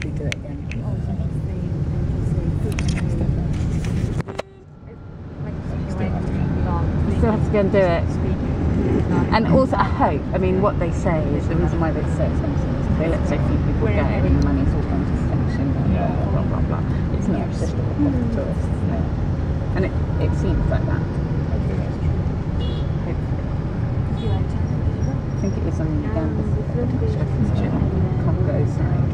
probably do it again. You still have to go and do it. And also, I hope, I mean, what they say is the reason why they're so expensive is they let so few people go and the money's all gone to sanctions and blah, blah, blah, blah. It's not just all for tourists. And it seems like that. I think it was on the Congo side.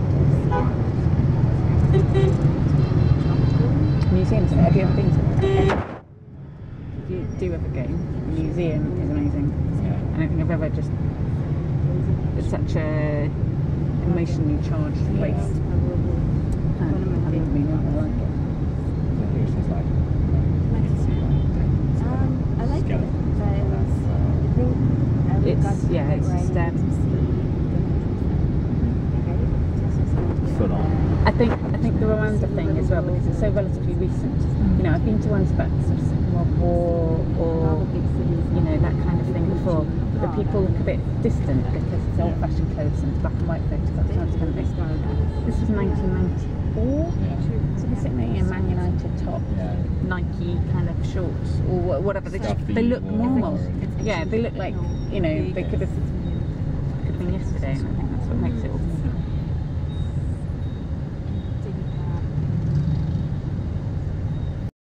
Museums, have you ever been to them? If you do ever go, the museum is amazing. I don't think I've ever just... It's such a emotionally charged place. I haven't been out there like it. I like it, but it's just I think the Rwanda thing as well, because it's so relatively recent. You know, I've been to ones about the sort of Second World War or you know that kind of thing before, but the people look a bit distant because it's old-fashioned clothes and black and white photographs. This was 1994, so we're sitting there in Man United top, Nike kind of shorts or whatever. They look normal. Yeah, they look like, you know, they could have been yesterday, and I think that's what makes it all.